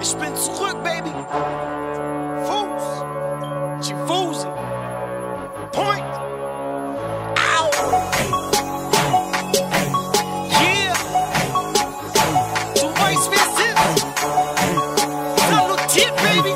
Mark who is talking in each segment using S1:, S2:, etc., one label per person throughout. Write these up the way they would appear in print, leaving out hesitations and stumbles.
S1: Ich bin zurück, Baby. Fuß. Chifusi. Point. Au. Yeah. Du weißt, wer es ist. Salutiert, Baby.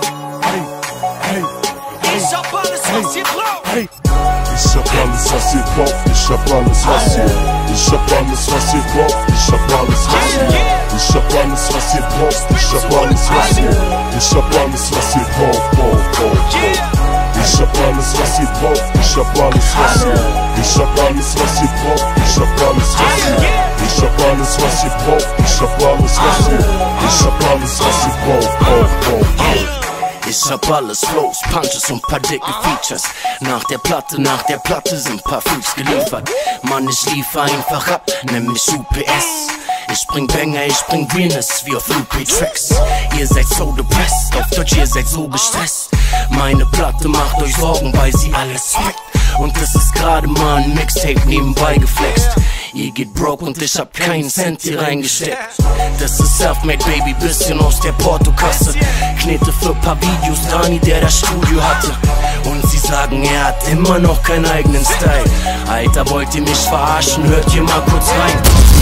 S1: Ich hab alles, was ihr braucht.
S2: Ich hab alles, was ihr braucht, ich hab alles, was ihr. Ich hab alles, was ihr braucht, ich hab alles, was ihr. Ich hab alles, was ihr braucht, ich hab alles, was ihr. Ich hab alles, was ihr braucht. Ich hab alles, was ihr braucht, ich hab alles, was ihr. Ich hab alles, was ihr braucht, ich hab alles, was ihr. Ich hab alles, was ihr braucht, ich hab alles, was ihr. Ich hab alles, was ihr braucht.
S3: Ich hab alles, Flows, Punches und paar dicke Features. Nach der Platte sind paar Freaks geliefert. Mann, ich liefer einfach ab, nenn mich UPS. Ich bring Banger, ich bring Realness wie auf UP-Tracks. Ihr seid so depressed, auf Deutsch, ihr seid so gestresst. Meine Platte macht euch Sorgen, weil sie alles fickt. Und das ist gerade mal ein Mixtape nebenbei geflext. Ihr geht broke und ich hab keinen Cent hier reingesteckt. Das ist Selfmade, Baby, bisschen aus der Portokasse. Knete für paar Videos, Dani, der das Studio hatte. Und sie sagen, er hat immer noch keinen eigenen Style. Alter, wollt ihr mich verarschen? Hört ihr mal kurz rein.